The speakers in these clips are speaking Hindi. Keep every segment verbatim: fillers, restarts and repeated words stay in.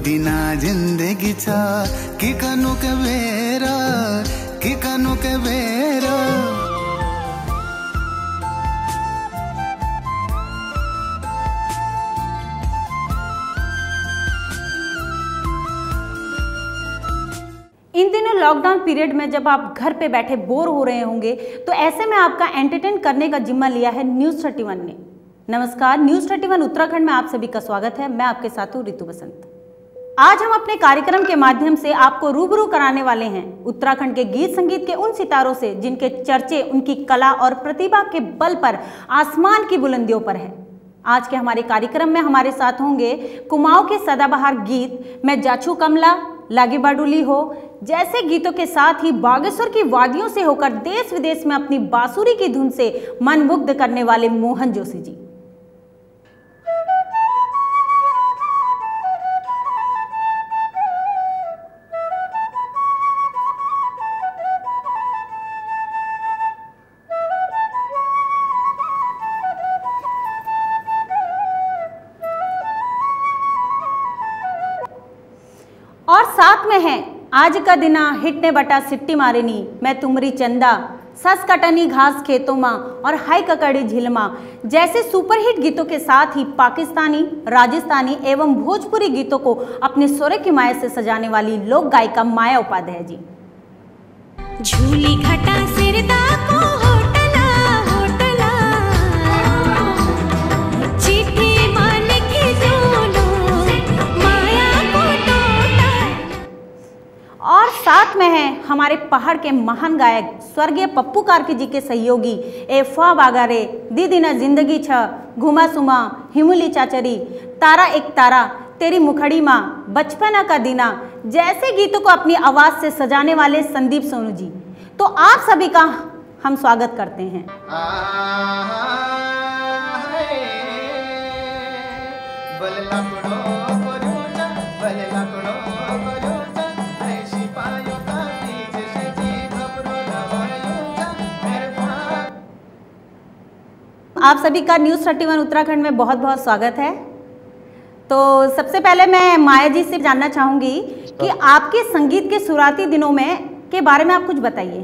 दिना जिंदगीचा की कनुक वेरा की कनुक वेरा इन दिनों लॉकडाउन पीरियड में जब आप घर पे बैठे बोर हो रहे होंगे तो ऐसे में आपका एंटरटेन करने का जिम्मा लिया है न्यूज़ थर्टी वन ने। नमस्कार, न्यूज़ थर्टी वन उत्तराखंड में आप सभी का स्वागत है। मैं आपके साथ हूँ ऋतु बसंत। आज हम अपने कार्यक्रम के माध्यम से आपको रूबरू कराने वाले हैं उत्तराखंड के गीत संगीत के उन सितारों से जिनके चर्चे उनकी कला और प्रतिभा के बल पर आसमान की बुलंदियों पर है। आज के हमारे कार्यक्रम में हमारे साथ होंगे कुमाऊं के सदाबहार गीत मैं जाछू कमला, लागी बाडुली हो जैसे गीतों के साथ ही बागेश्वर की वादियों से होकर देश विदेश में अपनी बांसुरी की धुन से मन मुग्ध करने वाले मोहन जोशी जी। और साथ में है आज का दिना हिटने बटा सिट्टी मारेनी मैं तुमरी चंदा, सस कटनी घास खेतों माँ और हाई ककड़ी झिलमा जैसे सुपरहिट गीतों के साथ ही पाकिस्तानी, राजस्थानी एवं भोजपुरी गीतों को अपने स्वर की माया से सजाने वाली लोक गायिका माया उपाध्याय जी। झूली घटा सिरदा को होटला होटला चिट्ठी माल की जोलो माया को टोटा। और साथ में है हमारे पहाड़ के महान गायक स्वर्गीय पप्पू कार्की जी के सहयोगी ए फा बागारे, दीदीना जिंदगी छ, घुमा सुमा, हिमुली चाचरी, तारा एक तारा, तेरी मुखड़ी माँ, बचपना का दीना जैसे गीतों को अपनी आवाज से सजाने वाले संदीप सोनू जी। तो आप सभी का हम स्वागत करते हैं। आप सभी का न्यूज़ थर्टी वन उत्तराखंड में बहुत बहुत स्वागत है। तो सबसे पहले मैं माया जी से जानना चाहूँगी कि आपके संगीत के शुरुआती दिनों में के बारे में आप कुछ बताइए।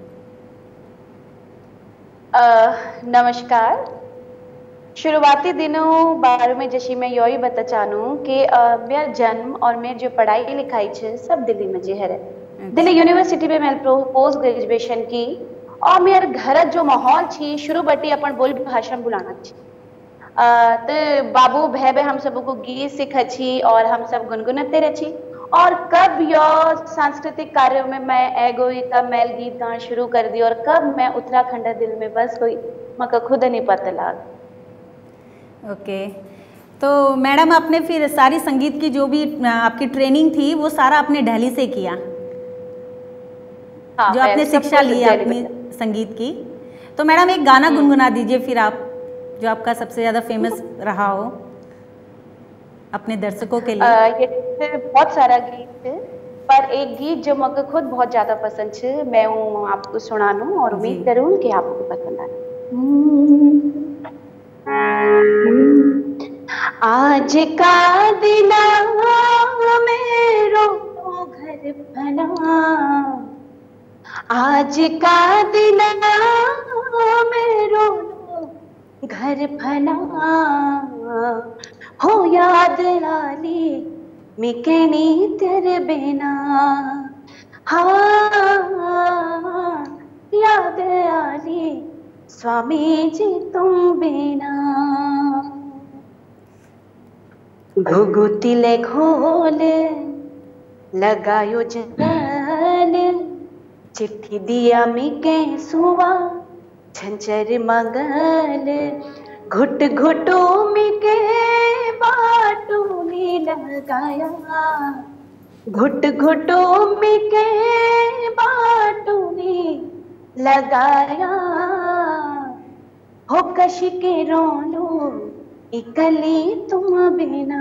नमस्कार। शुरुआती दिनों बारे में जैसे मैं यही बता चाहूँ कि uh, मेरा जन्म और मेरी जो पढ़ाई लिखाई है सब दिल्ली में जी है। दिल्ली यूनिवर्सिटी में मैं पोस्ट ग्रेजुएशन की और मेरे घर जो माहौल थी शुरू बटी अपन बोल भाषा बुलाना थी तो बाबू भय भय हम सबको गीत सीख छी और हम सब गुनगुनाते रही। और कब यह सांस्कृतिक कार्यों में मैं एगोई तब मैल गीत गाना शुरू कर दी और कब मैं उत्तराखंड दिल में बस गई मका खुद नहीं पता लगा। ओके, तो मैडम आपने फिर सारी संगीत की जो भी आपकी ट्रेनिंग थी वो सारा आपने दिल्ली से किया? हाँ, जो आपने शिक्षा ली अपनी संगीत की। तो मैडम एक गाना गुनगुना दीजिए फिर आप, जो आपका सबसे ज्यादा फेमस रहा हो अपने दर्शकों के लिए। आ, ये बहुत सारा गीत है पर एक गीत जो मुझे खुद बहुत ज्यादा पसंद है मैं वो आपको सुना लूं और उम्मीद करूं कि आपको पसंद आए। आज का दिन मेरो घर बना, आज का दिन मेरो घर फना हो याद आली मिकनी तेरे बिना, हाँ याद आली स्वामी जी तुम बिना। घुघुतिले घोल लगायो जल चिट्ठी दिया मिके सुवा झंझर मंगल घुट घुटो मिके बाटू नी लगाया, घुट घुटो मिके बाटू नी लगाया हो कश के रोलो इकली तुम बिना,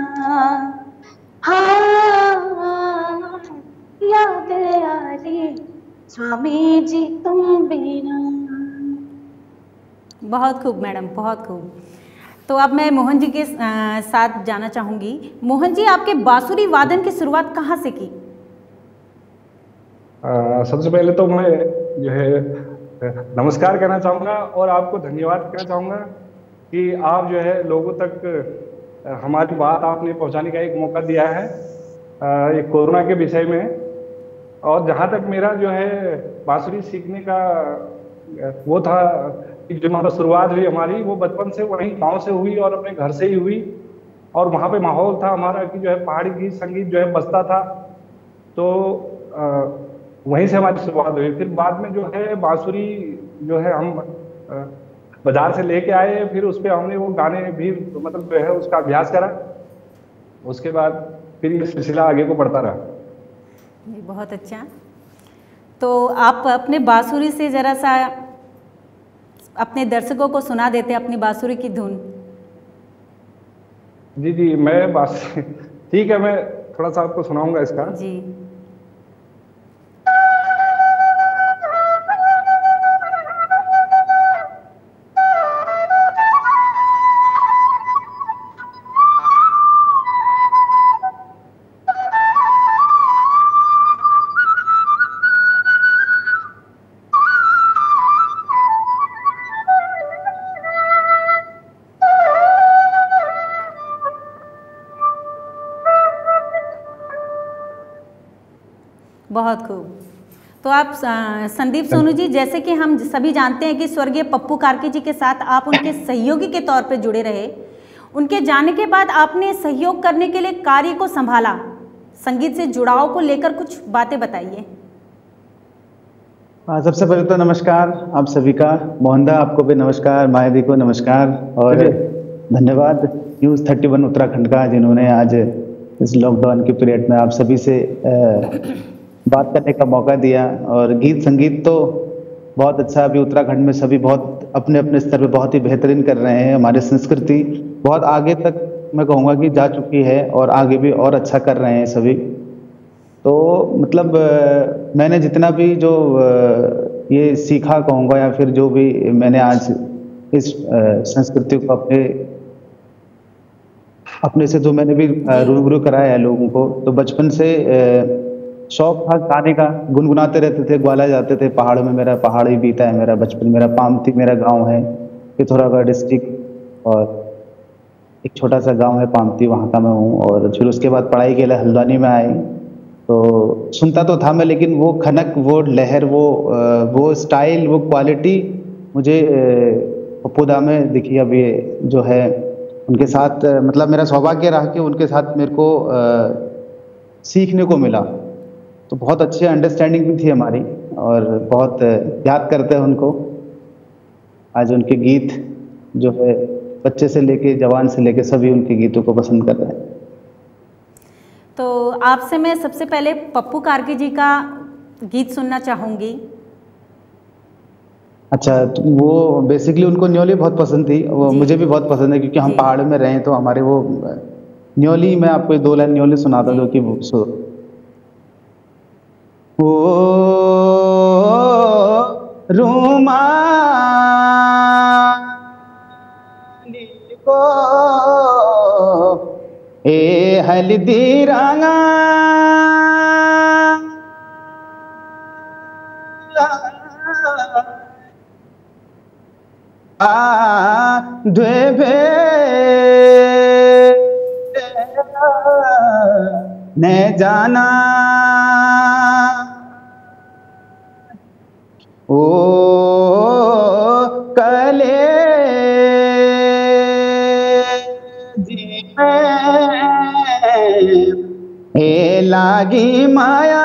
हाँ याद आली स्वामी जी तुम बिना। बहुत खूब मैडम, बहुत खूब। तो अब मैं मोहन जी के अ, साथ जाना चाहूँगी। मोहन जी, आपके बांसुरी वादन की शुरुआत कहाँ से की? आ, सबसे पहले तो मैं जो है नमस्कार कहना चाहूँगा और आपको धन्यवाद कहना चाहूँगा कि आप जो है लोगों तक हमारी बात आपने पहुँचाने का एक मौका दिया है ये कोरोना के विषय में। और जहाँ तक मेरा जो है बांसुरी सीखने का वो था कि जो हमारा शुरुआत हुई हमारी, वो बचपन से वहीं गांव से हुई और अपने घर से ही हुई। और वहाँ पे माहौल था हमारा कि जो है पहाड़ी गीत संगीत जो है बजता था, तो आ, वहीं से हमारी शुरुआत हुई। फिर बाद में जो है बांसुरी जो है हम बाजार से लेके आए, फिर उस पर हमने वो गाने भी मतलब जो है उसका अभ्यास करा। उसके बाद फिर ये सिलसिला आगे को बढ़ता रहा। बहुत अच्छा। तो आप अपने बांसुरी से जरा सा अपने दर्शकों को सुना देते अपनी बांसुरी की धुन। जी जी मैं बास ठीक है, मैं थोड़ा सा आपको सुनाऊंगा इसका। जी। बहुत खूब। तो आप संदीप सोनू जी, जैसे कि हम सभी जानते हैं कि स्वर्गीय पप्पू कार्की जी के साथ आप उनके सहयोगी के तौर पे जुड़े रहे। उनके जाने के बाद आपने सहयोग करने के लिए कार्य को संभाला, संगीत से जुड़ाव को लेकर कुछ बातें बताइए। हाँ, सबसे पहले तो नमस्कार आप सभी का। मोहनदा आपको भी नमस्कार, माया दी को नमस्कार और धन्यवाद न्यूज़ थर्टी वन उत्तराखंड का, जिन्होंने आज इस लॉकडाउन के पीरियड में आप सभी से बात करने का मौका दिया। और गीत संगीत तो बहुत अच्छा, अभी उत्तराखंड में सभी बहुत अपने अपने स्तर पे बहुत ही बेहतरीन कर रहे हैं। हमारी संस्कृति बहुत आगे तक मैं कहूँगा कि जा चुकी है और आगे भी और अच्छा कर रहे हैं सभी। तो मतलब मैंने जितना भी जो ये सीखा कहूँगा या फिर जो भी मैंने आज इस संस्कृति को अपने अपने से जो मैंने भी रूबरू कराया है लोगों को, तो बचपन से शौक था गाने का, गुनगुनाते रहते थे, ग्वाला जाते थे पहाड़ों में। मेरा पहाड़ ही बीता है मेरा बचपन। मेरा पामती मेरा गांव है, पिथौरागढ़ डिस्ट्रिक्ट, और एक छोटा सा गांव है पामती, वहाँ का मैं हूँ। और फिर उसके बाद पढ़ाई के लिए हल्द्वानी में आए, तो सुनता तो था मैं, लेकिन वो खनक, वो लहर, वो वो स्टाइल, वो क्वालिटी मुझे पप्पू दा में दिखी। अब ये जो है उनके साथ मतलब मेरा सौभाग्य रहा कि उनके साथ मेरे को सीखने को मिला। तो बहुत अच्छी अंडरस्टैंडिंग भी थी हमारी और बहुत याद करते हैं उनको। आज उनके गीत जो है बच्चे से लेके जवान से लेके सभी उनके गीतों को पसंद कर रहे हैं। तो आपसे मैं सबसे पहले पप्पू कार्की जी का गीत सुनना चाहूँगी। अच्छा, तो वो बेसिकली उनको न्योली बहुत पसंद थी, वो मुझे भी बहुत पसंद है क्योंकि हम पहाड़ में रहे तो हमारे वो न्योली, मैं आपको दो लाइन न्योली सुनाता जो कि सो ओ रूमाली को ए हल्दी रंगा आ द्वे ने जाना ओ कले जी ए लागी माया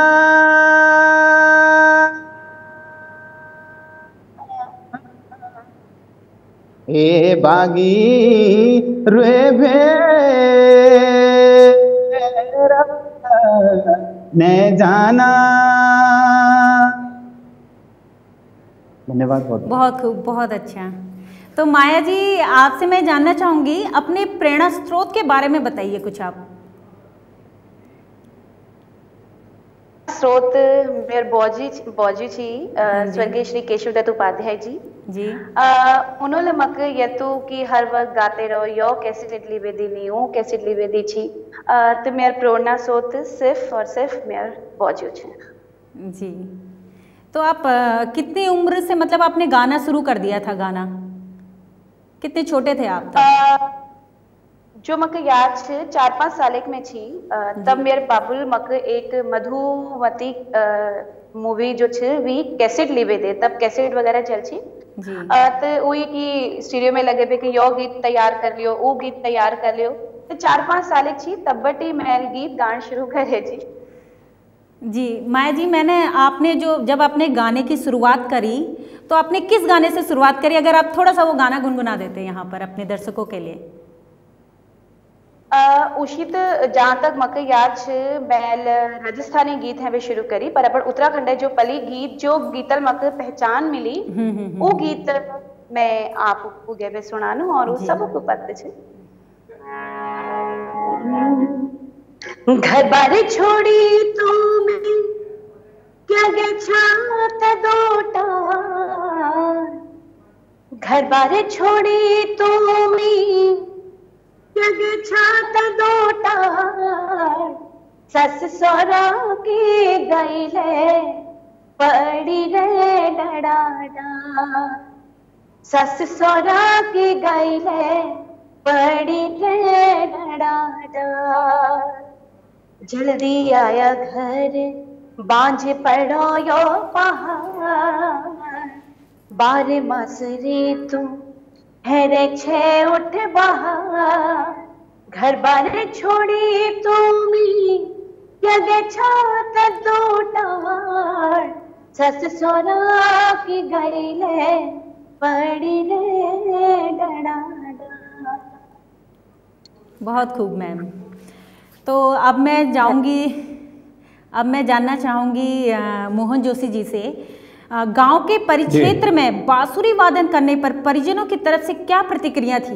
ए बागी रे भेरा ने जाना। धन्यवाद। बहुत बहुत खूब, बहुत अच्छा। तो माया जी, आपसे मैं जानना चाहूँगी अपने प्रेरणा स्रोत के बारे में बताइए कुछ आप। स्रोत मेरे बौजी बौजी छी अ, हाँ जी। स्वर्गीय श्री केशव दत्त उपाध्याय जी जी अ, उन्होंने मक यतु कि हर वक्त गाते रहो यो कैसे टिटली वेदी नहीं हूँ कैसे टिटली वेदी छी अ, तो मेरा प्रेरणा स्रोत सिर्फ और सिर्फ मेरे बौजी छे। जी। तो आप अ, कितनी उम्र से मतलब आपने गाना शुरू कर दिया था गाना? कितने छोटे थे आप तब? अ, जो मक याद छे चार पाँच साल एक में छी अ, तब जी। मेरे बाबुल मक एक मधुमती मूवी जो छे वी कैसेट लेवे दे तब कैसेट वगैरह चल छी जी अ, तो वही कि स्टूडियो में लगे पे कि यो गीत तैयार कर लियो वो गीत तैयार कर लियो तो चार पाँच साल एक छी तब बटी मैं गीत गान शुरू करे जी। जी माया जी, मैंने आपने जो जब आपने गाने की शुरुआत करी तो आपने किस गाने से शुरुआत करी? अगर आप थोड़ा सा वो गाना गुनगुना देते यहाँ पर अपने दर्शकों के लिए। अ, उशित जहाँ तक मक याद छे बैल राजस्थानी गीत है वे शुरू करी पर अपन उत्तराखंड जो पली गीत जो गीतल मक पहचान मिली हम्म हम्म वो हम्म, गीत मैं आपको गेवे सुनानू और वो जी। सबको पता छे। घर बार छोड़ी तुम क्या गे छात दोटा घर बार छोड़ी तुम क्या गे छात दोटा सस सोरा के गईले पड़ी रे डडाडा सस सोरा के गईले पड़ी रे डडाडा जल्दी आया घर बांझ पड़ो यो पहाड़ बारे मासरे तू हेरे छे उठ बाहर घर बारे छोड़ी तुमी क्या गे छात दोटार सस सोरा की गईले पड़ी रे डडाडा। बहुत खूब मैम। तो अब मैं जाऊंगी अब मैं जानना चाहूँगी अ, मोहन जोशी जी से अ, गांव के परिक्षेत्र में बांसुरी वादन करने पर परिजनों की तरफ से क्या प्रतिक्रिया थी?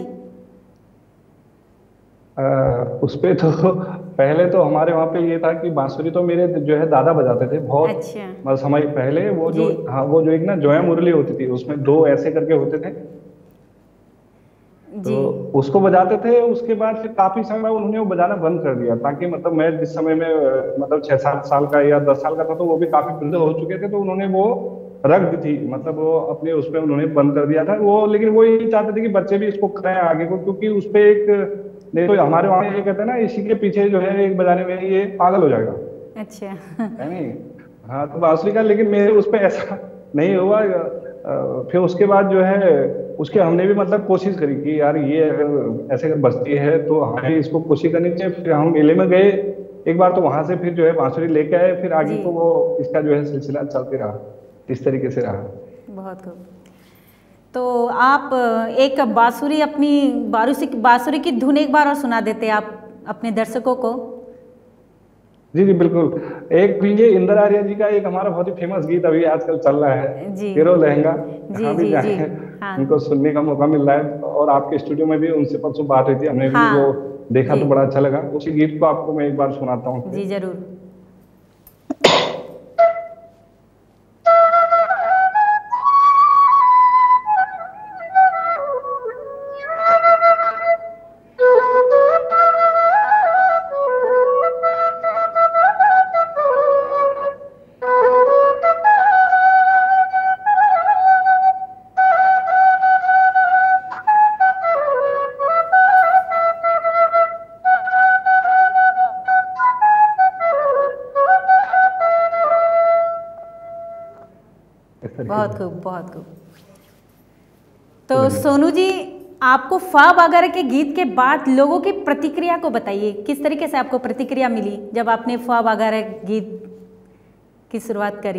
आ, उस पे तो पहले तो हमारे वहाँ पे ये था कि बांसुरी तो मेरे जो है दादा बजाते थे बहुत अच्छा। मतलब समय पहले वो जो जी। हाँ वो जो एक ना जोया मुरली होती थी उसमें दो ऐसे करके होते थे तो जी उसको बजाते थे। उसके बाद फिर काफी समय उन्होंने वो बजाना बंद कर दिया ताकि मतलब मैं जिस समय में अ, मतलब छह सात साल का या दस साल का था तो वो भी काफी वृद्ध हो चुके थे तो उन्होंने वो रख दी थी मतलब वो अपने उसमें उन्होंने बंद कर दिया था वो। लेकिन वो ये चाहते थे कि बच्चे भी इसको करें आगे को क्योंकि उस पे एक नहीं तो हमारे वहाँ ये कहते हैं ना इसी के पीछे जो है एक बजाने में ये पागल हो जाएगा अच्छा है नहीं। हाँ तो बांसुरी का लेकिन मेरे उस पे ऐसा नहीं हुआ। अ, फिर उसके बाद जो है उसके हमने भी मतलब कोशिश करी कि यार ये अगर ऐसे अगर बजती है तो हमें इसको कोशिश करनी चाहिए। फिर हम मेले में गए एक बार तो वहां से फिर जो है बांसुरी लेके आए फिर आगे जी। तो वो इसका जो है सिलसिला चलते रहा इस तरीके से रहा। बहुत खूब। तो आप एक बांसुरी अपनी बारूसी बांसुरी की धुन एक बार और सुना देते आप अपने दर्शकों को। जी जी बिल्कुल। एक ये इंदिरा आर्या जी का एक हमारा बहुत ही फेमस गीत अभी आजकल चल रहा है जी। तेरो लहंगा जी, जहाँ भी जी, जाए जी, हाँ। उनको सुनने का मौका मिल रहा है और आपके स्टूडियो में भी उनसे परसों बात हुई थी हमने भी हाँ, वो देखा जी। तो बड़ा अच्छा लगा। उसी गीत को आपको मैं एक बार सुनाता हूँ। जी जरूर। बहुत खूब बहुत खूब। तो सोनू जी आपको फा वगैरह के गीत के बाद लोगों की प्रतिक्रिया को बताइए किस तरीके से आपको प्रतिक्रिया मिली जब आपने फा वगैरह गीत की शुरुआत करी?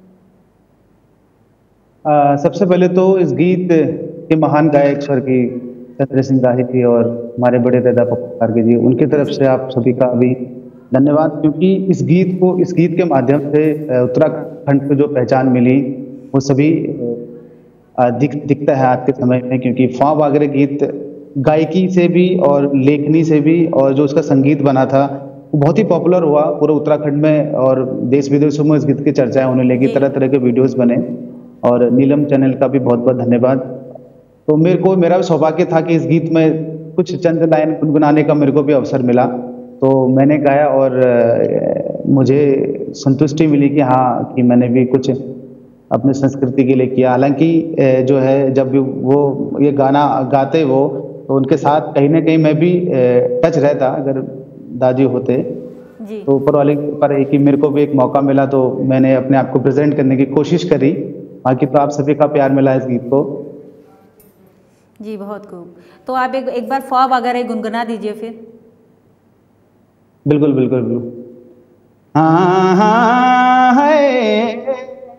आ, सबसे पहले तो इस गीत के महान गायक स्वर्गीय चंद्र सिंह राही जी और हमारे बड़े दादा पप्पू गार्गे जी उनकी तरफ से आप सभी का भी धन्यवाद क्योंकि इस गीत को इस गीत के माध्यम से अ, उत्तराखंड को जो पहचान मिली वो सभी अ, दिख दिखता है आज के समय में क्योंकि फा वगैरह गीत गायकी से भी और लेखनी से भी और जो उसका संगीत बना था बहुत ही पॉपुलर हुआ पूरे उत्तराखंड में, और देश विदेशों में इस गीत की चर्चाएं होने लगी, तरह तरह के वीडियोस बने, और नीलम चैनल का भी बहुत बहुत धन्यवाद। तो मेरे को मेरा भी सौभाग्य था कि इस गीत में कुछ चंद लाइन गुनगुनाने का मेरे को भी अवसर मिला, तो मैंने गाया और मुझे संतुष्टि मिली कि हाँ कि मैंने भी कुछ अपनी संस्कृति के लिए किया। हालांकि जो है जब भी वो ये गाना गाते वो, तो उनके साथ कहीं ना कहीं मैं भी टच रहता, अगर दादी होते जी। तो ऊपर वाले की कृपा रही कि मेरे को भी एक मौका मिला, तो मैंने अपने आप को प्रेजेंट करने की कोशिश करी। बाकी तो आप सभी का प्यार मिला इस गीत को। जी बहुत खूब। तो आप एक एक बार ख्वाब अगर गुनगुना दीजिए फिर। बिल्कुल बिल्कुल बिल्कुल। हाँ हाँ है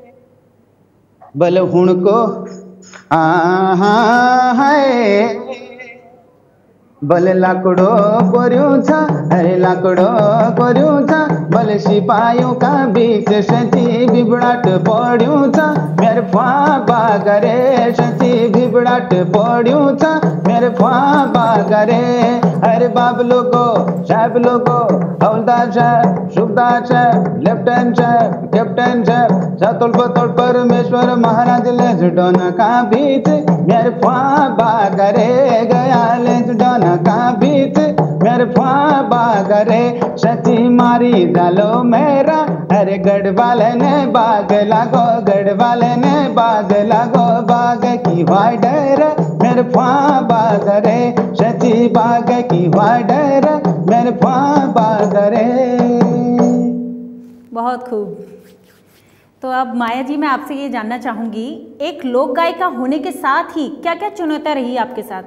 बल हुण को, हाँ हाँ है बल लाकड़ो कोर्यो था, अरे लाकड़ो कोर्यो था, बल सिपाहियों का बीच सची बिबड़ाट पड़्यो था, मेरे फाबा करे सची बिबड़ाट पड़्यो था, मेरे फाबा करे। अरे बाब लोगो साहब लोगो, हवलदार साहब, सूबेदार साहब, लेफ्टिनेंट साहब, कैप्टन साहब, सतुल बतुल परमेश्वर महाराज ले जुडोना का बीच, मेरे फाबा करे गया ले जुडोना का बीच, मेरे फाबा करे सची मारी डालो मेरा, अरे गढ़ वाले ने बाग लागो, गढ़ वाले ने बाग लागो, बाग की वाडर मेरे फाबा करे सची बाग की वाडर मेरे फाबा करे। बहुत खूब। तो अब माया जी मैं आपसे ये जानना चाहूंगी, एक लोक गायिका होने के साथ ही क्या क्या चुनौतियां रही आपके साथ?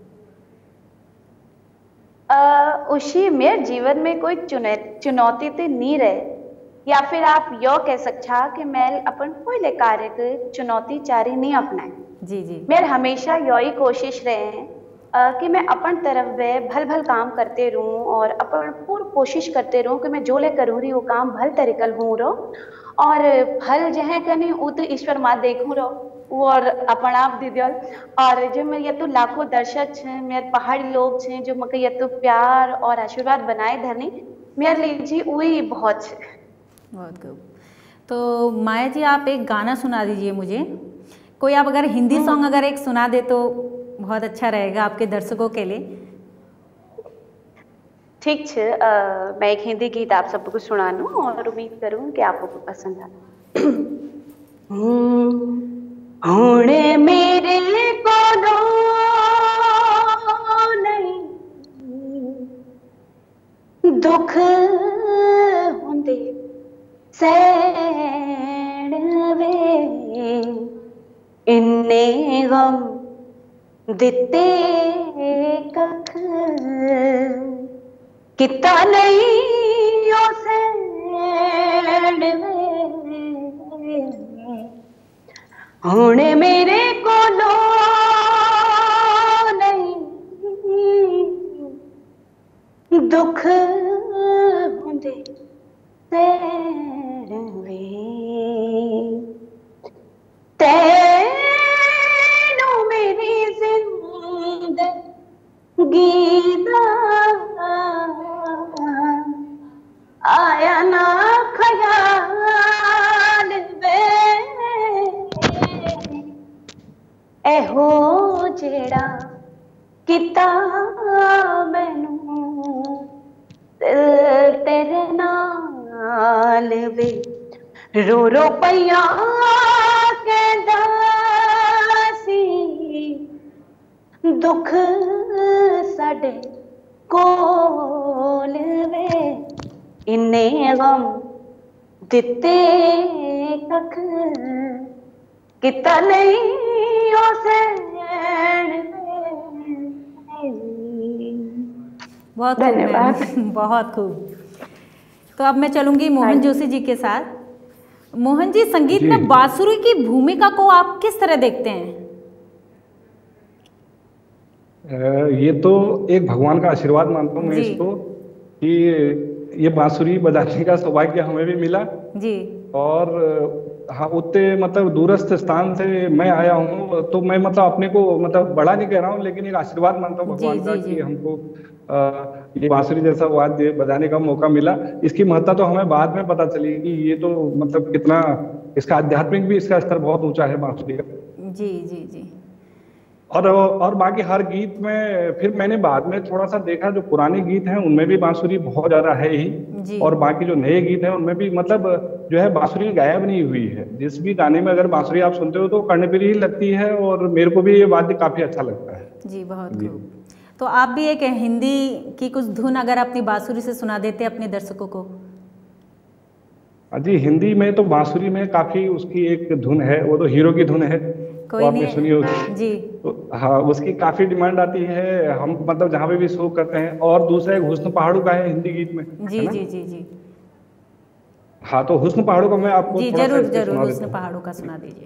उसी मेरे जीवन में कोई चुनौती तो नहीं रहे, या फिर आप यो कह सकता कि मैं अपन कोई कार्य के चुनौती चारी नहीं अपनाए। जी जी। मेरे हमेशा यही कोशिश रहे हैं आ, कि मैं अपन तरफ वे भल भल काम करते रहूं, और अपन पूरी कोशिश करते रहूं कि मैं जो ले करूँ रही वो काम भल तरीकल हूँ रो, और फल जो है कहीं वो तो ईश्वर माँ देखूँ रो, और अपन आप दीदियल। और जो मेरे ये तो लाखों दर्शक हैं, मेरे पहाड़ी लोग हैं जो मके ये तो प्यार और आशीर्वाद बनाए धरनी, मेरे लिए जी वही बहुत है। बहुत खूब। तो माया जी आप एक गाना सुना दीजिए मुझे, कोई आप अगर हिंदी सॉन्ग अगर एक सुना दे तो बहुत अच्छा रहेगा आपके दर्शकों के लिए। ठीक है, मैं एक हिंदी गीत आप सबको सुनाऊं और उम्मीद करूं कि आपको पसंद आए। हुणे मेरे को नहीं दुख होंदे सैण वे, इन्ने गम दिते कख किता नहीं उसे हुणे मेरे को नहीं दुख होंदे वे, तेनू मेरी जिंदगी दा आया ना ख्याल वे, एहो जेड़ा किता मैनू दिल तेरे नाल वे, रो रो पैया के दासी दुख साडे कोल वे, इन्ने गम दिते कख किता नहीं उसे। बहुत धन्यवाद। बहुत खूब। तो अब मैं चलूंगी मोहन जोशी जी के साथ। मोहन जी, संगीत में बांसुरी की भूमिका को आप किस तरह देखते हैं? ये तो एक भगवान का आशीर्वाद मानता हूँ मैं इसको, कि ये बांसुरी बजाने का सौभाग्य हमें भी मिला जी। और हाँ, उतने मतलब दूरस्थ स्थान से मैं आया हूँ, तो मैं मतलब अपने को मतलब बड़ा नहीं कह रहा हूँ, लेकिन एक आशीर्वाद मानता हूँ जी भगवान का जी जी कि हमको आ, ये बांसुरी जैसा वाद्य बजाने का मौका मिला। इसकी महत्ता तो हमें बाद में पता चली कि ये तो मतलब कितना इसका आध्यात्मिक भी इसका स्तर बहुत ऊंचा है बांसुरी का। जी जी जी और और बाकी हर गीत में फिर मैंने बाद में थोड़ा सा देखा, जो पुराने गीत हैं उनमें भी बांसुरी बहुत ज्यादा है ही, जी और बाकी जो नए गीत हैं उनमें भी मतलब जो है बांसुरी गायब नहीं हुई है। जिस भी गाने में अगर बांसुरी आप सुनते हो तो कर्णप्रिय ही लगती है, और मेरे को भी ये वाद्य काफी अच्छा लगता है। जी बहुत जी। खूब। तो आप भी एक हिंदी की कुछ धुन अगर अपनी बांसुरी से सुना देते अपने दर्शकों को। जी, हिंदी में तो बांसुरी में काफी उसकी एक धुन है, वो तो हीरो की धुन है, कोई वो आपने नहीं। सुनी होगी। जी तो हाँ, उसकी काफी डिमांड आती है, हम मतलब जहाँ पे भी शो करते हैं। और दूसरा एक हुस्न पहाड़ू का है हिंदी गीत में, जी है ना? जी जी जी हाँ, तो हुस्न पहाड़ू का मैं आपको जी थोड़ा सा जरूर इससे जरूर सुना देता उसने हूँ। पहाड़ों का सुना दीजिए।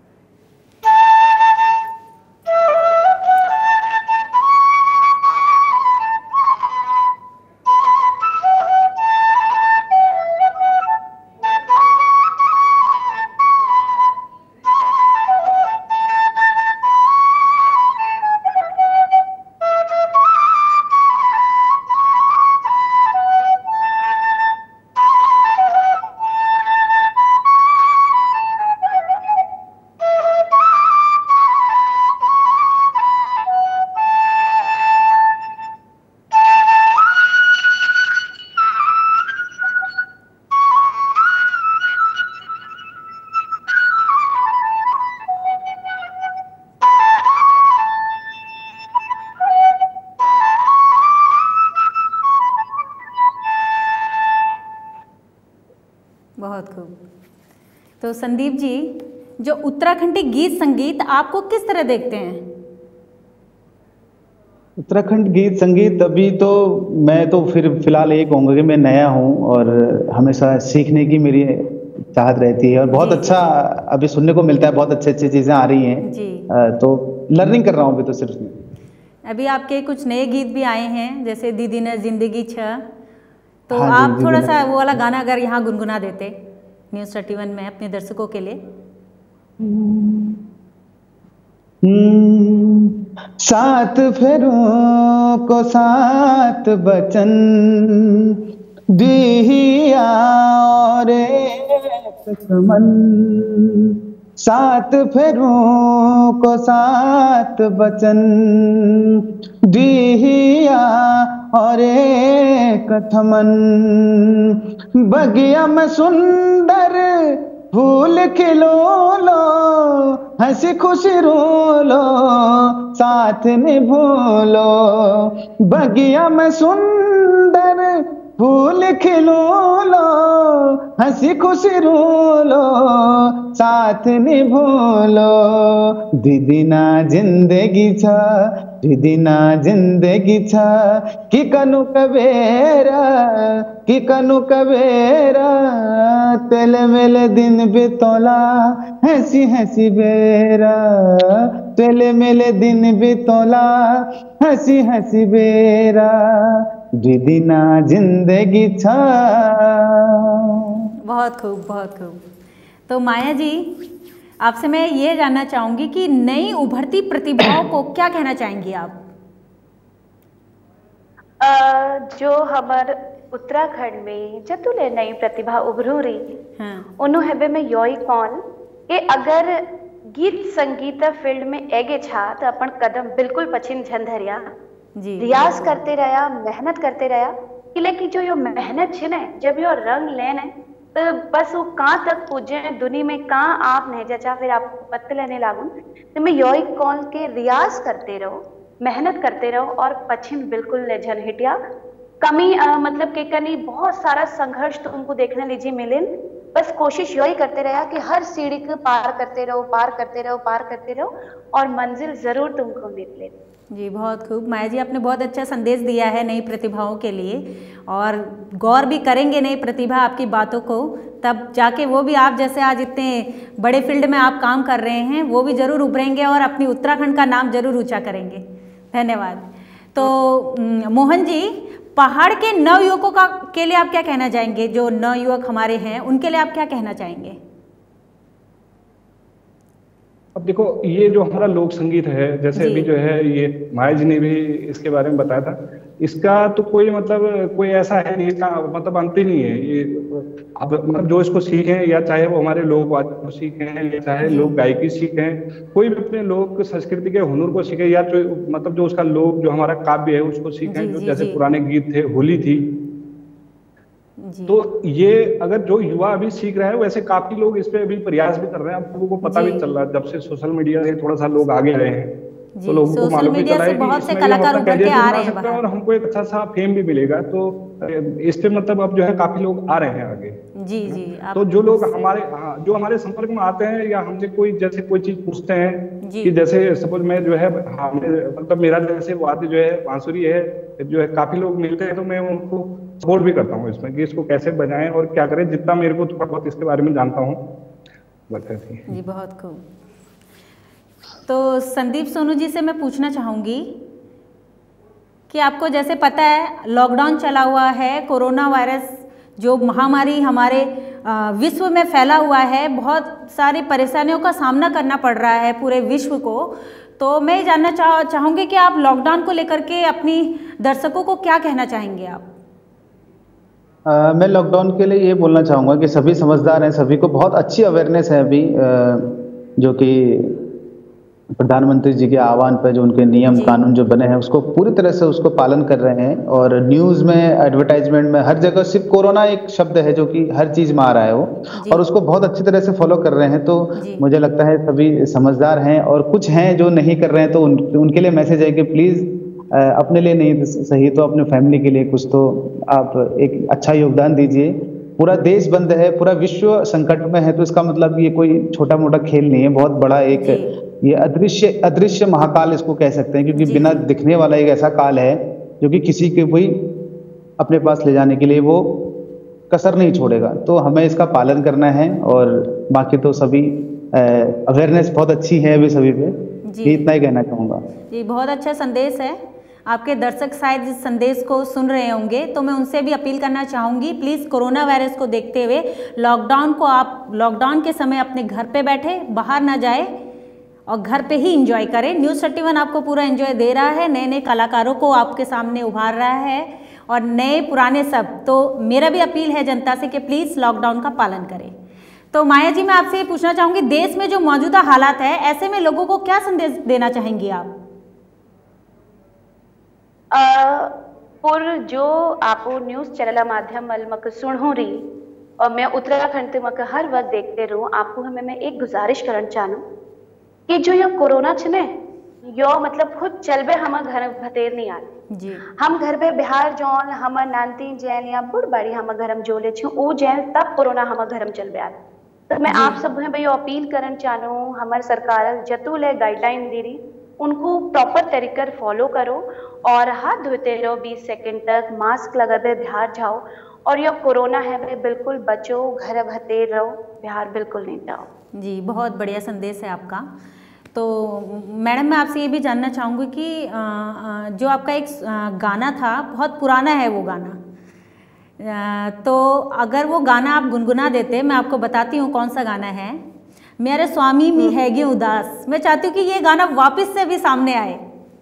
बहुत खूब। तो संदीप जी, जो उत्तराखंडी गीत संगीत आपको किस तरह देखते हैं? उत्तराखंड गीत संगीत अभी तो मैं तो फिर फिलहाल यही कहूँगा कि मैं नया हूँ, और हमेशा सीखने की मेरी चाहत रहती है, और बहुत जी, अच्छा अभी सुनने को मिलता है, बहुत अच्छी अच्छी चीज़ें आ रही हैं। जी अ, तो लर्निंग कर रहा हूँ अभी तो सिर्फ। अभी आपके कुछ नए गीत भी आए हैं, जैसे दीदी ने जिंदगी छ, तो हाँ जी, आप दीदी थोड़ा ने- सा वो वाला गाना अगर यहाँ गुनगुना देते न्यूज़ थर्टी वन में अपने दर्शकों के लिए। हम्म, सात फेरों को सात बचन दिया और एक चमन, सात फेरों को सात बचन दिया और एक थमन, बगिया में सुंदर फूल खिलो लो, हंसी खुशी रो लो, साथ निभो लो, बगिया में सुंदर फूल खिलो लो, हंसी खुशी रो लो, साथ निभो लो, दीदी ना जिंदगी छ, दीदी ना जिंदगी छ, कि कनु कबेरा, कि कनु कबेरा, तेल मेले दिन बितौला, हंसी हंसी बेरा, तेल मेले दिन बितौला, हंसी हंसी बेरा, दीदी ना जिंदगी छ। बहुत खूब बहुत खूब। तो माया जी, आपसे मैं ये जानना चाहूँगी कि नई उभरती प्रतिभाओं को क्या कहना चाहेंगी आप? अ, जो हमार उत्तराखंड में जतुले नई प्रतिभा उभरू रही, हाँ उन्हों हेबे में योई कौन कि अगर गीत संगीत फील्ड में एगे छा तो अपन कदम बिल्कुल पछिन झंझरिया, जी रियाज करते रहा, मेहनत करते रहा, कि लेकिन जो यो मेहनत छे ना, जब यो रंग लेने तो बस वो कहाँ तक पूजे दुनिया में, कहाँ आप नहीं जचा फिर आप पत्ते लेने लागू। तो मैं योई कौन के रियाज करते रहो, मेहनत करते रहो, और पछिन बिल्कुल ले झन हिटिया कमी अ, मतलब के कनी बहुत सारा संघर्ष तुमको देखने लीजिए मिले, बस कोशिश यही करते रहा कि हर सीढ़ी को पार करते रहो, पार करते रहो, पार करते रहो, और मंजिल जरूर तुमको मिले। जी बहुत खूब। माया जी, आपने बहुत अच्छा संदेश दिया है नई प्रतिभाओं के लिए, और गौर भी करेंगे नई प्रतिभा आपकी बातों को, तब जाके वो भी आप जैसे आज इतने बड़े फील्ड में आप काम कर रहे हैं, वो भी ज़रूर उभरेंगे और अपनी उत्तराखंड का नाम जरूर ऊंचा करेंगे। धन्यवाद। तो मोहन जी, पहाड़ के नव युवकों का के लिए आप क्या कहना चाहेंगे? जो नव युवक हमारे हैं उनके लिए आप क्या कहना चाहेंगे? अब देखो, ये जो हमारा लोक संगीत है, जैसे जी। अभी जो है ये माया जी ने भी इसके बारे में बताया था, इसका तो कोई मतलब कोई ऐसा है नहीं, इसका मतलब अंत ही नहीं है ये। अब मतलब जो इसको सीखें, या चाहे वो हमारे लोक वाद्य को सीखें, या चाहे जी। लोक गायकी सीखें, कोई भी अपने लोक संस्कृति के हुनर को सीखे, या जो मतलब जो उसका लोक जो हमारा काव्य है उसको सीखें, जी, जो जी, जैसे जी। पुराने गीत थे, होली थी। जी। तो ये अगर जो युवा अभी सीख रहा है, वैसे काफी लोग इस पे अभी प्रयास भी कर रहे हैं। अब लोगों को पता जी। भी चल रहा है, जब से सोशल मीडिया से थोड़ा सा लोग आगे रहे हैं, जी, तो लोगों को सोशल मालूम भी मीडिया चला से है कि बहुत से इसमें भी हम कलाकार अपना उभर के कैरियर भी आ बना रहे हैं सकते हैं बाहर। और हमको एक अच्छा सा फेम भी मिलेगा। तो इस पे मतलब अब जो है काफी लोग आ रहे हैं आगे। जी जी आप तो जो लोग हमारे हाँ जो हमारे संपर्क में आते हैं, या हमसे कोई जैसे कोई चीज पूछते हैं, जी। कि जैसे सपोज मैं जो है हाँ मैं- मतलब मेरा जैसे वाद्य जो है बांसुरी है, जो है काफी लोग मिलते हैं, तो मैं उनको सपोर्ट भी करता हूँ इसमें कि इसको कैसे बजाएं और क्या करें, जितना मेरे को थोड़ा बहुत इसके बारे में जानता हूँ। बस ऐसे ही। जी बहुत खूब। तो संदीप सोनू जी से मैं पूछना चाहूँगी कि आपको जैसे पता है लॉकडाउन चला हुआ है, कोरोना वायरस जो महामारी हमारे अ, विश्व में फैला हुआ है, बहुत सारी परेशानियों का सामना करना पड़ रहा है पूरे विश्व को। तो मैं जानना चाह चाहूँगी कि आप लॉकडाउन को लेकर के अपनी दर्शकों को क्या कहना चाहेंगे आप? अ, मैं लॉकडाउन के लिए ये बोलना चाहूँगा कि सभी समझदार हैं, सभी को बहुत अच्छी अवेयरनेस है अभी, अ, जो कि प्रधानमंत्री जी के आह्वान पर जो उनके नियम जी। कानून जो बने हैं उसको पूरी तरह से उसको पालन कर रहे हैं। और न्यूज़ में, एडवर्टाइजमेंट में, हर जगह सिर्फ कोरोना एक शब्द है जो कि हर चीज़ में आ रहा है वो, जी। और उसको बहुत अच्छी तरह से फॉलो कर रहे हैं। तो जी। मुझे लगता है सभी समझदार हैं, और कुछ हैं जो नहीं कर रहे हैं, तो उन, उनके लिए मैसेज है कि प्लीज़ अपने लिए नहीं सही तो अपने फैमिली के लिए कुछ तो आप एक अच्छा योगदान दीजिए। पूरा देश बंद है, पूरा विश्व संकट में है, तो इसका मतलब ये कोई छोटा मोटा खेल नहीं है, बहुत बड़ा एक जी। ये अदृश्य अदृश्य महाकाल इसको कह सकते हैं, क्योंकि जी, बिना जी। दिखने वाला एक ऐसा काल है जो कि किसी के भी अपने पास ले जाने के लिए वो कसर नहीं छोड़ेगा। तो हमें इसका पालन करना है, और बाकी तो सभी अवेयरनेस बहुत अच्छी है अभी सभी पे, जी। ये इतना ही कहना चाहूँगा। जी बहुत अच्छा संदेश है। आपके दर्शक शायद इस संदेश को सुन रहे होंगे, तो मैं उनसे भी अपील करना चाहूँगी, प्लीज़ कोरोना वायरस को देखते हुए लॉकडाउन को आप लॉकडाउन के समय अपने घर पे बैठे, बाहर ना जाए और घर पे ही एंजॉय करें। न्यूज़ थर्टी वन आपको पूरा एंजॉय दे रहा है, नए नए कलाकारों को आपके सामने उभार रहा है, और नए पुराने सब। तो मेरा भी अपील है जनता से कि प्लीज़ लॉकडाउन का पालन करें। तो माया जी, मैं आपसे ये पूछना चाहूँगी, देश में जो मौजूदा हालात है, ऐसे में लोगों को क्या संदेश देना चाहेंगी आप? पुर जो आप न्यूज़ चैनल माध्यम मल मक सुनो रही और मैं उत्तराखंड ते मक हर वक्त देखते रहूँ, आपको हमें मैं एक गुजारिश करना चाहूँ कि जो ये कोरोना छे यो मतलब खुद चलबे हम घर भतेर नहीं आते जी। हम घर पे बिहार जौन हम नानती जैन या बुढ़ बड़ी हम घरम जोले छू ओ जैन तब कोरोना हम घरम चलबे आते। तो मैं जी। आप सब भाई अपील करना चाहूँ, हमारे सरकार जतुल गाइडलाइन दे रही उनको प्रॉपर तरीके फॉलो करो और हाथ धोते रहो बीस सेकंड तक, मास्क लगाते बाहर जाओ, और यह कोरोना है भाई बिल्कुल बचो, घर भते रहो, बाहर बिल्कुल नहीं जाओ। जी बहुत बढ़िया संदेश है आपका। तो मैडम मैं आपसे ये भी जानना चाहूँगी कि आ, आ, जो आपका एक आ, गाना था, बहुत पुराना है वो गाना, आ, तो अगर वो गाना आप गुनगुना देते, मैं आपको बताती हूँ कौन सा गाना है। मेरे स्वामी मी हैगे उदास, मैं चाहती हूँ कि ये गाना वापस से भी सामने आए,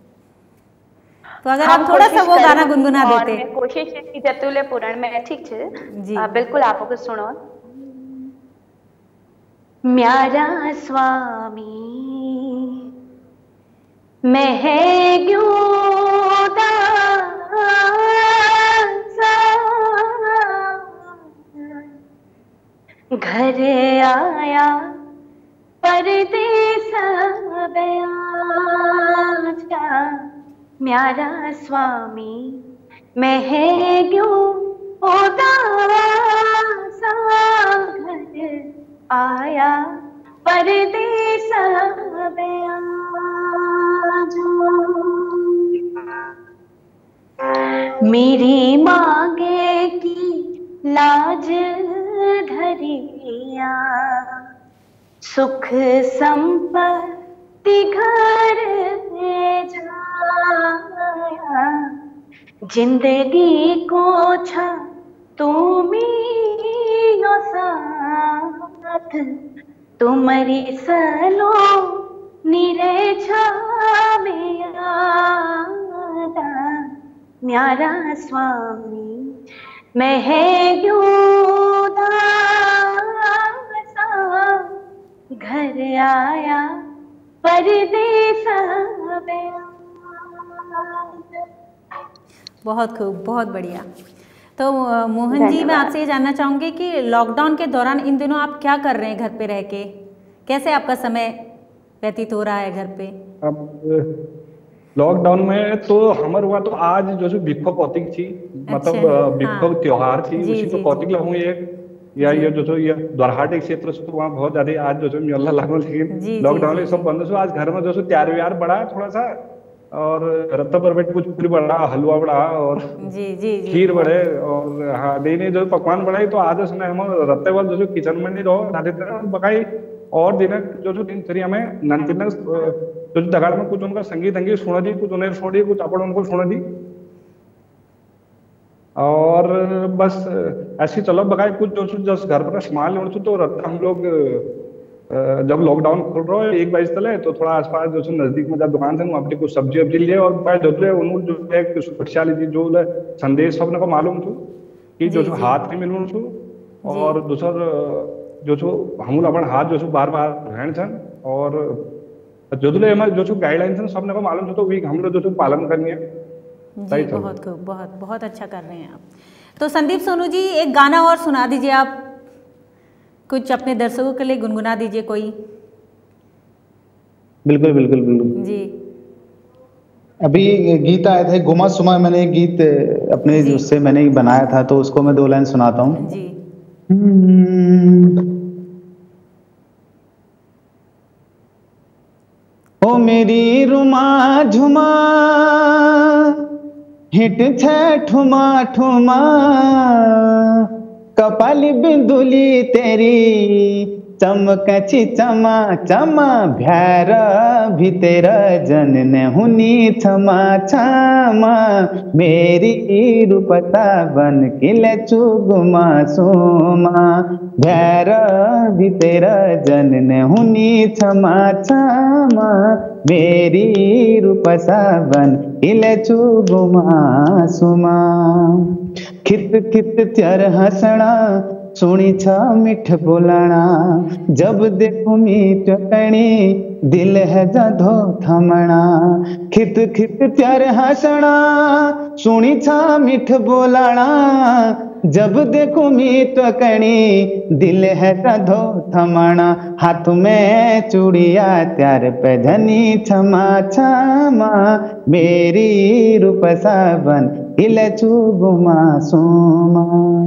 तो अगर आप थोड़ा सा वो गाना गुनगुना देते। मैं कोशिश की जतुले पुराण में ठीक है जी। आ, बिल्कुल आपको सुनो। म्यारा स्वामी मैं है घर आया परदेस बयाजा, म्यारा स्वामी मैं है क्यों उदास, घर आया परदेस बयाजा। मेरी मांगे की लाज धरिया, सुख संपत्ति घर में जाया, जिंदगी को छा तुम्ही साथ, तुम्हारी सलो न्यारा स्वामी मैं है दासा घर आया परदेस बहुत खूब, बहुत बढ़िया। तो मोहन जी, मैं आपसे ये जानना चाहूँगी कि लॉकडाउन के दौरान इन दिनों आप क्या कर रहे हैं घर पे रह के? कैसे आपका समय व्यतीत हो रहा है घर पे? अब लॉकडाउन में तो हमारे हुआ तो आज जो जो बिक्खो कौतिक थी, मतलब अच्छा, बिक्खो हाँ। त्योहार थी, जी, उसी जी, तो कौतिक लगू एक या ये जो जो ये द्वारहाटी क्षेत्र से तो वहाँ बहुत ज्यादा आज जो जो मेला लगो, जी, लेकिन जी, लॉकडाउन में जी, सब बंद हो। आज घर में जो सो तैयार व्यार बड़ा थोड़ा सा, और रत्ता पर बैठ कुछ पूरी बड़ा, हलवा बड़ा और जी, जी, जी, खीर बड़े, और हाँ नई नई जो पकवान बढ़ाई। तो आज उसने हम रत्ते वाल जो जो किचन में नहीं रहो ना देते हैं बकाई, और दिन जो जो दिनचर्या में नंतिन जो जो दगाड़ में कुछ उनका संगीत संगीत सुना दी, कुछ उन्हें छोड़ी, कुछ अपन उनको सुना दी, और बस ऐसे चलो बकाई कुछ जो जस घर पर सामान ले तो रत्ता हम लोग जब लॉकडाउन खुल रहा है एक बजे तले तो थोड़ा आसपास जो नजदीक में जब दुकान थे वहाँ अपनी कुछ सब्जी वब्जी लिए, और जो उन जो एक सुरक्षा लीजिए जो संदेश सबने को मालूम थो कि जो हाथ में मिलूं छू, और दूसर जो छो हम अपन हाथ जो बार बार धोएं छन, और जो जो जो गाइडलाइन थे सबने को मालूम था, तो वी हम लोग जो पालन करनी है। जी, बहुत खूब, बहुत बहुत अच्छा कर रहे हैं आप। तो संदीप सोनू जी, एक गाना और सुना दीजिए आप, कुछ अपने दर्शकों के लिए गुनगुना दीजिए कोई। बिल्कुल बिल्कुल बिल्कुल जी। अभी गीत आया था गुमा सुमा, मैंने एक गीत अपने उससे मैंने बनाया था, तो उसको मैं दो लाइन सुनाता हूँ। जी। ओ मेरी रुमा झुमा हिट छे ठुमा ठुमा, कपाली बिंदुली तेरी चमकची चमा चमा, भैर भीतर जनन हुनी क्षमा क्षमा, मेरी रूपता बन किले चुगुमा सुमा, भैर भीतर जनन हुनी क्षमा क्षमा, मेरी रूपसा बन किले चुगुमा सुमा, खित खित त्यार हसना सुनी छ मिठ बोलना, जब देखो मीठ कणी दिल है जधो थमना, खित खित त्यार हसना सुनी छ मिठ बोलना, जब देखो मीठ कणी दिल है जधो थमना, हाथ में चूड़िया त्यार पे धनी क्षमा क्षमा, मेरी रूप सावन इले चुगुमा सुमा।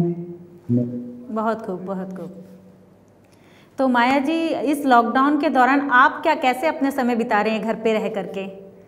बहुत खूब, बहुत खूब। तो माया जी, इस लॉकडाउन के दौरान आप क्या कैसे अपने समय बिता रहे हैं घर पे रह करके?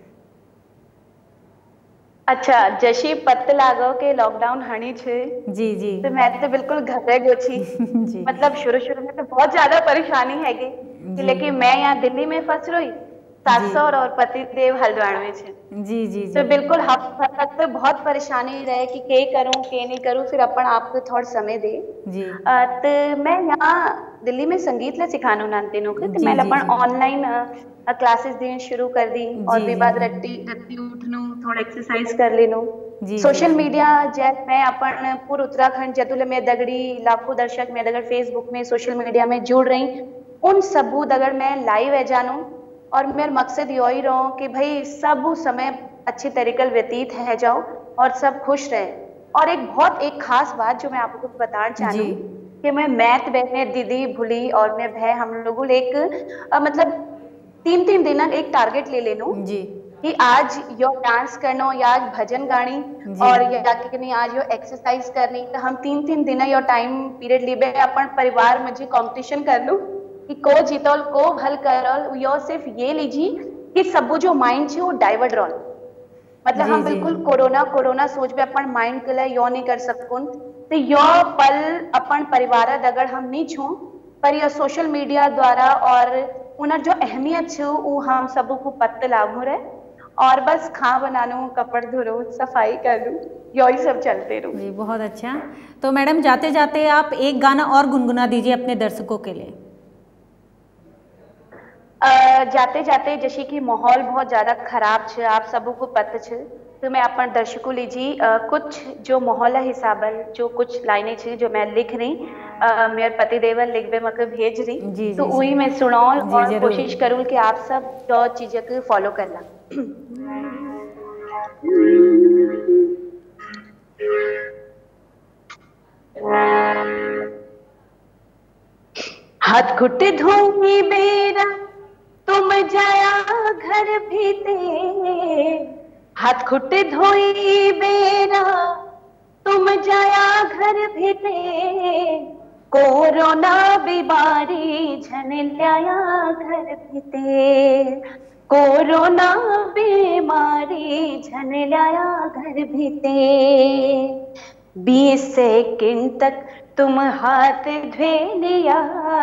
अच्छा, जशी पत्ते लागो के लॉकडाउन हनी छे जी जी, तो मैं तो बिल्कुल घरे गो छी जी। मतलब शुरू शुरू में तो बहुत ज्यादा परेशानी हैगी, लेकिन मैं यहाँ दिल्ली में फंस रही, सासुर और पति देव हल्द्वानी में छे। जी जी जी, तो बिल्कुल हफ्ता तक तो बहुत परेशानी रहे कि के करूं के नहीं करूं, फिर अपन आपको थोड़ा समय दे जी। आ, तो मैं यहाँ दिल्ली में संगीत ला सिखानो नानतेनो के, तो मैं अपन ऑनलाइन क्लासेस देना शुरू कर दी, और भी बाद रट्टी रट्टी उठनो, थोड़ा एक्सरसाइज कर लेनो। सोशल मीडिया जैसे मैं अपन पूरे उत्तराखंड जतुल में दगड़ी लाखों दर्शक में दगड़ फेसबुक में सोशल मीडिया में जुड़ रही, उन सबू दगड़ मैं लाइव है जानू, और मेरा मकसद यही रहो कि भाई सब समय अच्छे तरीके व्यतीत है जाओ और सब खुश रहे। और एक बहुत एक खास बात जो मैं आपको बताना चाहूँ कि मैं मैथ बहने दीदी भूली और मैं भाई हम लोगों एक आ, मतलब तीन तीन दिन एक टारगेट ले लेनो जी कि आज यो डांस करनो या आज भजन गानी और या कि नहीं आज यो एक्सरसाइज करनी, तो हम तीन तीन दिन यो टाइम पीरियड लीबे अपन परिवार में जी कंपटीशन कर लूं कि को जीतल को हल करल, यो सिर्फ ये लीजिए कि सब जो माइंड छे वो डाइवर्ट रहो। मतलब हम बिल्कुल कोरोना कोरोना सोच पे अपन माइंड के लिए यो नहीं कर सकून, तो यो पल अपन परिवार दगड़ हम नहीं छू, पर यह सोशल मीडिया द्वारा और उनर जो अहमियत छे वो हम सब को पत्ते लागू रहे, और बस खा बनानो, कपड़ धोरो, सफाई करूँ, यही सब चलते रहूं। जी बहुत अच्छा। तो मैडम जाते जाते आप एक गाना और गुनगुना दीजिए अपने दर्शकों के लिए। अ, जाते जाते जैसे कि माहौल बहुत ज्यादा खराब छे, आप सबको को पता छे, तो मैं अपन दर्शकों लीजिए अ, कुछ जो माहौल हिसाबल जो कुछ लाइनें छे जो मैं लिख रही, अ, मेरे पति देवर लिखबे मके भेज रही, जी तो जी वही जी मैं सुनाऊं जी और जरूर। कोशिश करूं कि आप सब जो चीजें को फॉलो करना। हाथ खुट धोई बेरा तुम जाया घर भीते, हाथ खुट धोई बेरा तुम जाया घर भीते, कोरोना बीमारी झन लाया घर भीते, कोरोना बीमारी झन लाया घर भीते। बीस सेकंड तक तुम हाथ धोए लिया,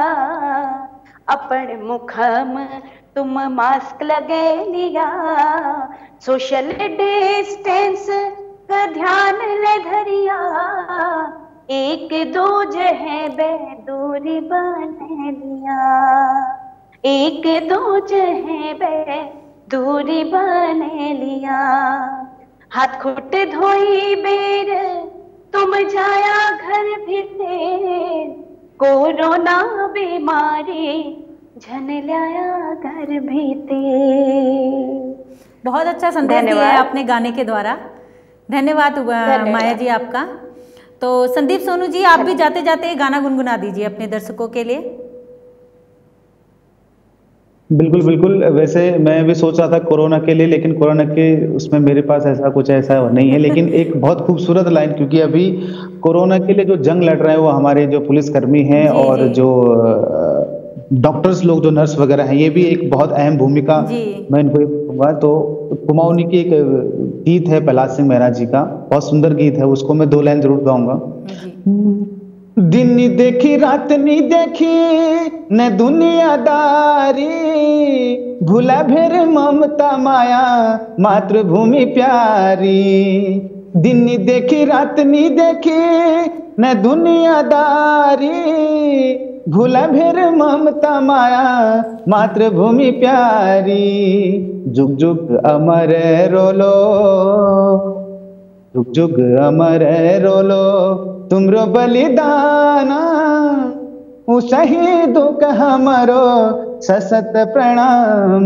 अपन मुखम तुम मास्क लगे लिया, सोशल डिस्टेंस का ध्यान ले धरिया, एक दो जहे बे दूरी बने लिया, एक दो जहे बे दूरी बने लिया। हाथ खुट धोई बेर तुम जाया घर भीते, कोरोना बीमारी झन लाया घर भीते। बहुत अच्छा संदेश दिया है आपने गाने के द्वारा। धन्यवाद माया जी आपका। तो संदीप सोनू जी, आप भी जाते जाते गाना गुनगुना दीजिए अपने दर्शकों के लिए। बिल्कुल बिल्कुल। वैसे मैं भी सोच रहा था कोरोना के लिए, लेकिन कोरोना के उसमें मेरे पास ऐसा कुछ ऐसा नहीं है, लेकिन एक बहुत खूबसूरत लाइन, क्योंकि अभी कोरोना के लिए जो जंग लड़ रहे हैं वो हमारे जो पुलिसकर्मी हैं जी, और जी। जो डॉक्टर्स लोग, जो नर्स वगैरह हैं, ये भी एक बहुत अहम भूमिका जी। मैं इनको दूंगा। तो कुमाऊनी की एक गीत है प्रहलाद सिंह मेहरा जी का, बहुत सुंदर गीत है, उसको मैं दो लाइन जरूर गाऊंगा। दिन नी देखी रात नी देखी न दुनियादारी, भूला भेर ममता माया मातृभूमि प्यारी। दिन नी देखी रात नी देखी न दुनियादारी, भूला भेर ममता माया मातृभूमि प्यारी। जुग जुग अमर रोलो, जुग जुग अमर रोलो तुमरो बलिदाना, उ शहीदों का हमारो सशत प्रणाम।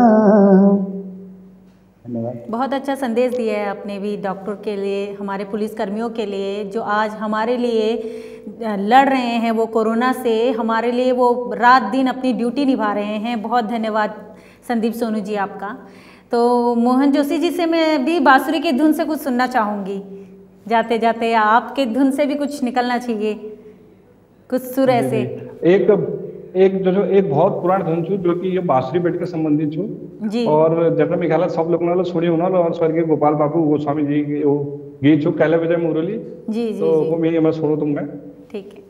धन्यवाद। बहुत अच्छा संदेश दिया है आपने भी डॉक्टर के लिए, हमारे पुलिसकर्मियों के लिए जो आज हमारे लिए लड़ रहे हैं वो कोरोना से, हमारे लिए वो रात दिन अपनी ड्यूटी निभा रहे हैं। बहुत धन्यवाद संदीप सोनू जी आपका। तो मोहन जोशी जी से मैं भी बांसुरी की धुन से कुछ सुनना चाहूँगी। जाते जाते आपके धुन से भी कुछ निकलना चाहिए, कुछ सुर ऐसे। एक एक जो जो एक बहुत पुराना धुन छू जो कि ये बांसुरी बेट के संबंधित छू जी। और जब मैं ख्याल सब लोग ने सुनी होना और स्वर्गीय गोपाल बाबू गोस्वामी जी की वो गीत छू कैले विजय मुरली। जी जी तो जी। वो मैं मैं सुनो तुम मैं। ठीक है।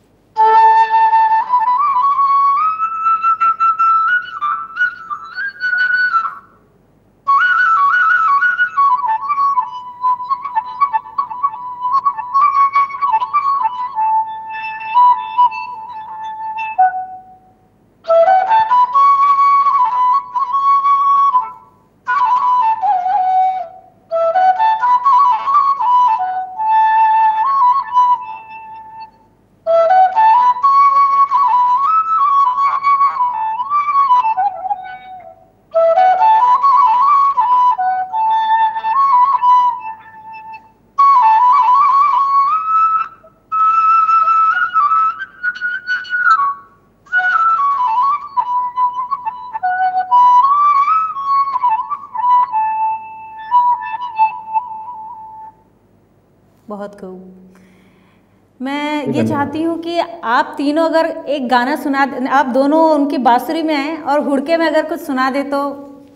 बहुत खूब। मैं ये चाहती हूँ कि आप तीनों अगर एक गाना सुना, आप दोनों उनकी बांसुरी में हैं और हुड़के में अगर कुछ सुना दे तो,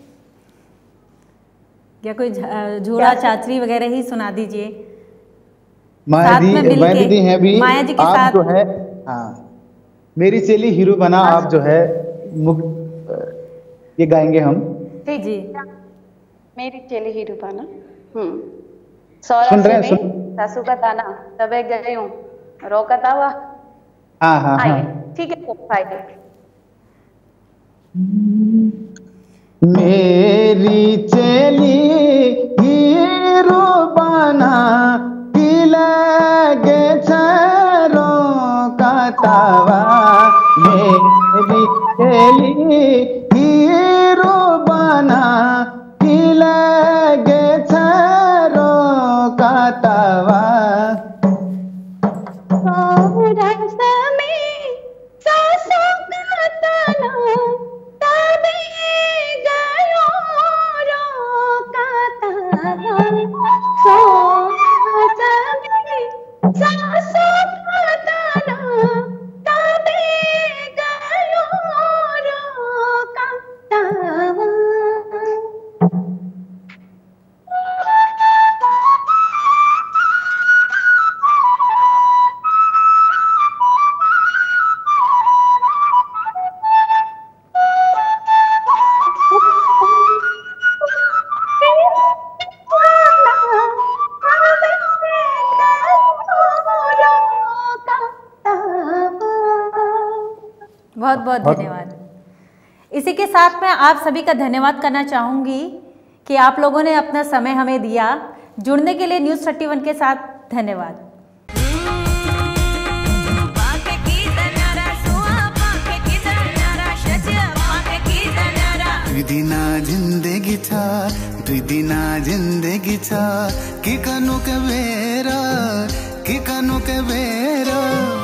या कोई झूला चाचरी वगैरह ही सुना दीजिए। माया दी, माया दीदी हैं भी, माया जी के आप साथ जो है, हाँ, मेरी चेली हीरो बना, आप जो है मुख ये गाएंगे हम। ठीक जी। मेरी चेली हीरो बना। हम्म सुन रहे हैं, सुन सासू का ताना तबे गई हूँ रोकता हुआ। हाँ हाँ हाँ। ठीक है। मेरी चली हीरो बना लगे छरों का तावा, मेरी चली हीरो बना लगे छरों का तावा। बहुत बहुत धन्यवाद। इसी के साथ मैं आप सभी का धन्यवाद करना चाहूँगी कि आप लोगों ने अपना समय हमें दिया। जुड़ने के लिए न्यूज़ थर्टी वन के साथ धन्यवाद। दुई दिना जिंदगी छ दुई दिना जिंदगी छ कि कनु के बेरा कि कनु के बेरा